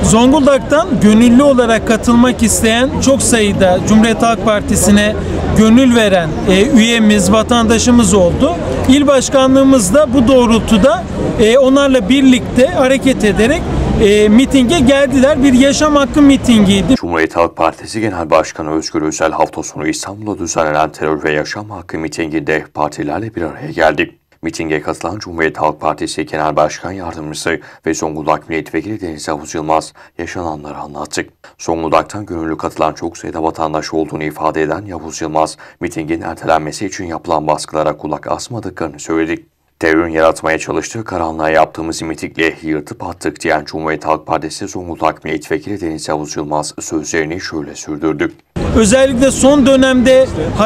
Zonguldak'tan gönüllü olarak katılmak isteyen çok sayıda Cumhuriyet Halk Partisi'ne gönül veren üyemiz, vatandaşımız oldu. İl başkanlığımız da bu doğrultuda onlarla birlikte hareket ederek mitinge geldiler. Bir yaşam hakkı mitingiydi. Cumhuriyet Halk Partisi Genel Başkanı Özgür Özel hafta sonu İstanbul'da düzenlenen terör ve yaşam hakkı mitinginde partilerle bir araya geldi. Mitinge katılan Cumhuriyet Halk Partisi Genel Başkan Yardımcısı ve Zonguldak Milletvekili Deniz Yavuz Yılmaz yaşananları anlattı. Zonguldak'tan gönüllü katılan çok sayıda vatandaş olduğunu ifade eden Yavuz Yılmaz, mitingin ertelenmesi için yapılan baskılara kulak asmadıklarını söyledi. Terörün yaratmaya çalıştığı karanlığa yaptığımız mitingle yırtıp attık diyen Cumhuriyet Halk Partisi Zonguldak Milletvekili Deniz Yavuz Yılmaz sözlerini şöyle sürdürdü. Özellikle son dönemde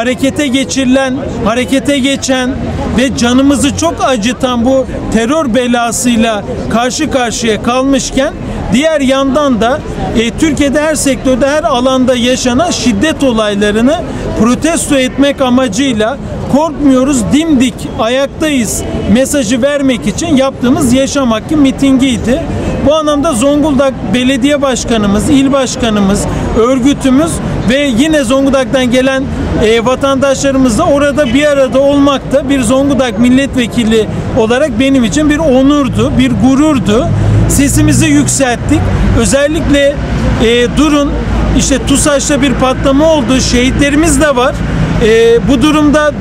harekete geçen ve canımızı çok acıtan bu terör belasıyla karşı karşıya kalmışken diğer yandan da Türkiye'de her sektörde, her alanda yaşanan şiddet olaylarını protesto etmek amacıyla korkmuyoruz, dimdik ayaktayız mesajı vermek için yaptığımız yaşam hakkı mitingiydi. Bu anlamda Zonguldak Belediye Başkanımız, İl Başkanımız, örgütümüz ve yine Zonguldak'tan gelen vatandaşlarımız da orada bir arada olmak da bir Zonguldak milletvekili olarak benim için bir onurdu, bir gururdu. Sesimizi yükselttik. Özellikle durun işte TUSAŞ'ta bir patlama oldu. Şehitlerimiz de var. Bu durumda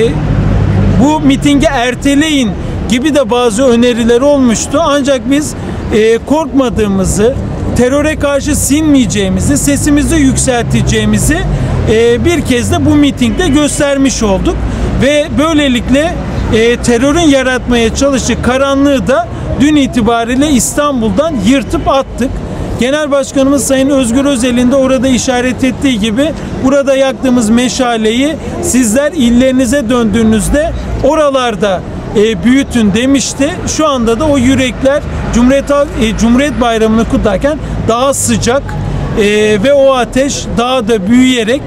bu mitingi erteleyin gibi de bazı önerileri olmuştu. Ancak biz korkmadığımızı, teröre karşı sinmeyeceğimizi, sesimizi yükselteceğimizi bir kez de bu mitingde göstermiş olduk. Ve böylelikle terörün yaratmaya çalıştığı karanlığı da dün itibariyle İstanbul'dan yırtıp attık. Genel Başkanımız Sayın Özgür Özel'in de orada işaret ettiği gibi burada yaktığımız meşaleyi sizler illerinize döndüğünüzde oralarda büyütün demişti. Şu anda da o yürekler Cumhuriyet Bayramı'nı kutlarken daha sıcak ve o ateş daha da büyüyerek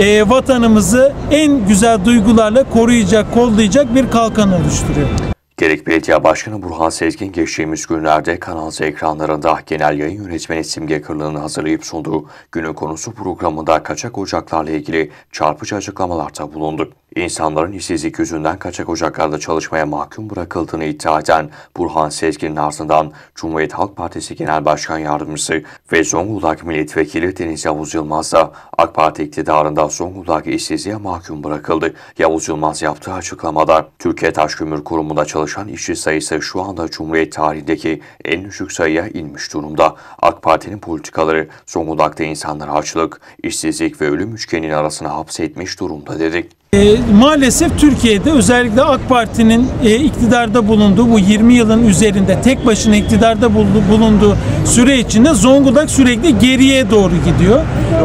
vatanımızı en güzel duygularla koruyacak, kollayacak bir kalkan oluşturuyor. Gerek Belediye Başkanı Burhan Sezgin geçtiğimiz günlerde Kanal Z ekranlarında genel yayın yönetmeni Simge Kırlı'nın hazırlayıp sunduğu günün konusu programında kaçak ocaklarla ilgili çarpıcı açıklamalarda bulundu. İnsanların işsizlik yüzünden kaçak ocaklarda çalışmaya mahkum bırakıldığını iddia eden Burhan Sezgin'in ardından Cumhuriyet Halk Partisi Genel Başkan Yardımcısı ve Zonguldak Milletvekili Deniz Yavuz Yılmaz da AK Parti iktidarında Zonguldak işsizliğe mahkum bırakıldı. Yavuz Yılmaz yaptığı açıklamada Türkiye Taşkömür Kurumu'nda çalışan işçi sayısı şu anda Cumhuriyet tarihindeki en düşük sayıya inmiş durumda. AK Parti'nin politikaları Zonguldak'ta insanları açlık, işsizlik ve ölüm üçgeninin arasına hapsetmiş durumda dedi. Maalesef Türkiye'de özellikle AK Parti'nin iktidarda bulunduğu bu 20 yılın üzerinde tek başına iktidarda bulunduğu süre içinde Zonguldak sürekli geriye doğru gidiyor.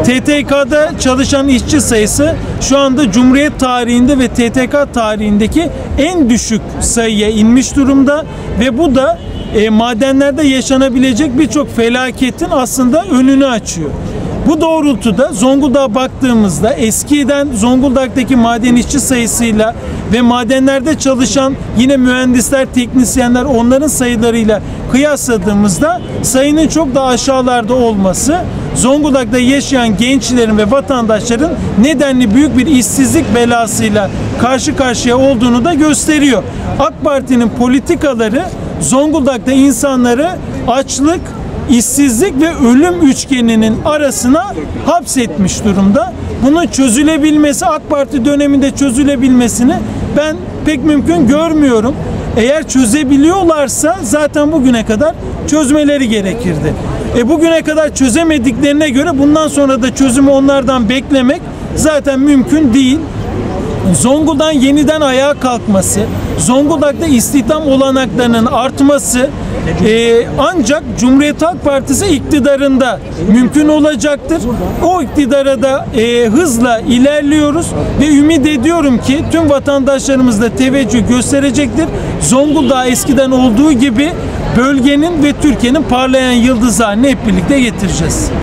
TTK'da çalışan işçi sayısı şu anda Cumhuriyet tarihinde ve TTK tarihindeki en düşük sayıya inmiş durumda ve bu da madenlerde yaşanabilecek birçok felaketin aslında önünü açıyor. Bu doğrultuda Zonguldak'a baktığımızda eskiden Zonguldak'taki maden işçi sayısıyla ve madenlerde çalışan yine mühendisler, teknisyenler onların sayılarıyla kıyasladığımızda sayının çok daha aşağılarda olması Zonguldak'ta yaşayan gençlerin ve vatandaşların nedenli büyük bir işsizlik belasıyla karşı karşıya olduğunu da gösteriyor. AK Parti'nin politikaları Zonguldak'ta insanları açlık, işsizlik ve ölüm üçgeninin arasına hapsetmiş durumda. Bunun çözülebilmesi, AK Parti döneminde çözülebilmesini ben pek mümkün görmüyorum. Eğer çözebiliyorlarsa zaten bugüne kadar çözmeleri gerekirdi. Bugüne kadar çözemediklerine göre bundan sonra da çözümü onlardan beklemek zaten mümkün değil. Zonguldak'ın yeniden ayağa kalkması, Zonguldak'ta istihdam olanaklarının artması ancak Cumhuriyet Halk Partisi iktidarında mümkün olacaktır. O iktidara da hızla ilerliyoruz ve ümit ediyorum ki tüm vatandaşlarımız da teveccüh gösterecektir. Zonguldak'a eskiden olduğu gibi bölgenin ve Türkiye'nin parlayan yıldızı haline hep birlikte getireceğiz.